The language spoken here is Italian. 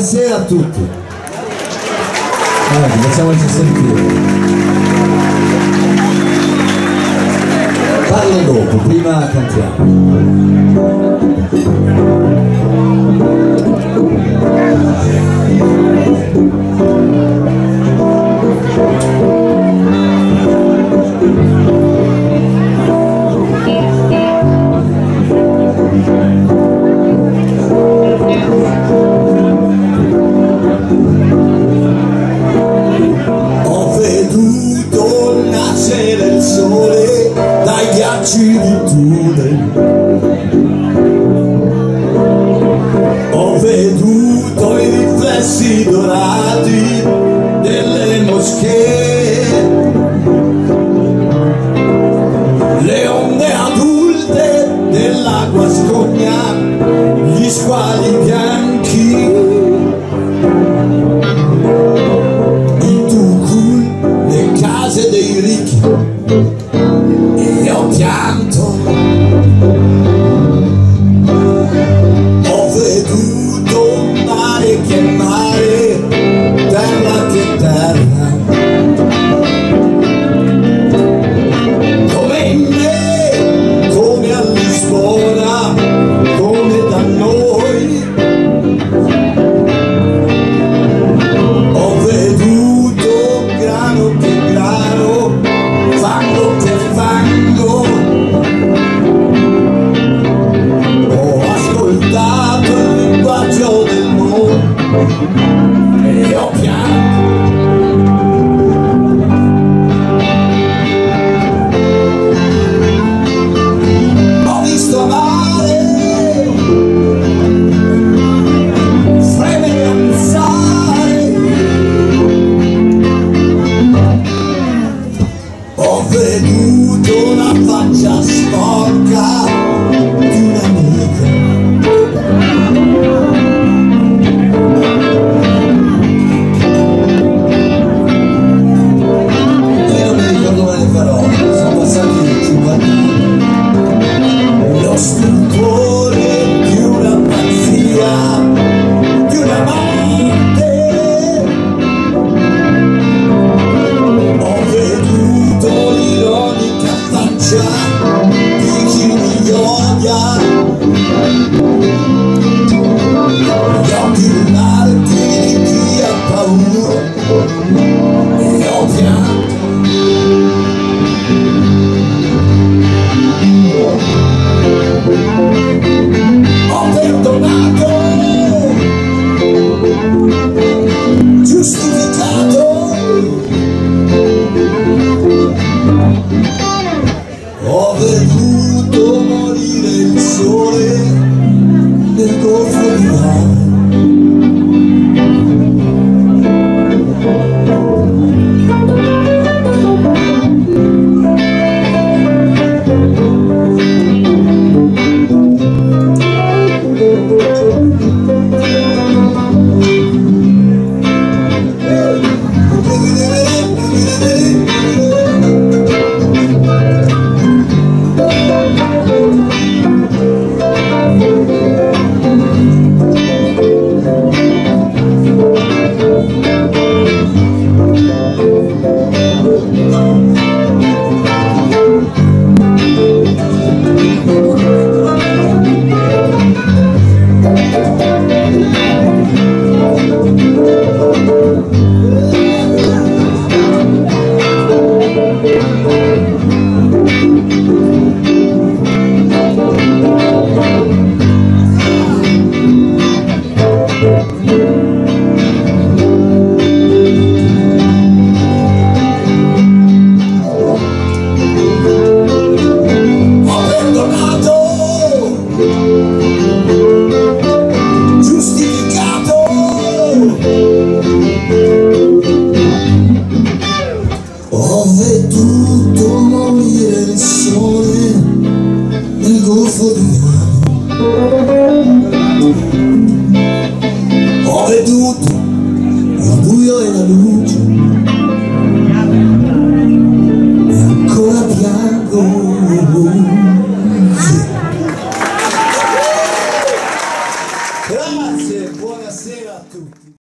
Buonasera a tutti. Facciamoci sentire. Parlo dopo, prima cantiamo. Il sole dai ghiacci di Thule, ho veduto i riflessi dorati delle moschee, le onde adulte della Guascogna, gli squali bianchi, i tucul, le case dei ricchi. E ho pianto, ho veduto mare che mare, terra che terra, come in me, come a Lisbona, come da noi. Ho veduto grano che grano, fango che fango, ho ascoltato il linguaggio del mondo e ho pianto. Ho visto amare, fremere, ansare, ho veduto una faccia sporca di un'amica, io non mi ricordo mai le parole, sono passati 50 anni. Lo stupore di una pazzia, di una morte. Ho veduto l'ironica faccia di chi mi odia, gli occhi larghi di chi ha paura, e ho pianto. Ho perdonato, giustificato, ho Grazie, buonasera a tutti.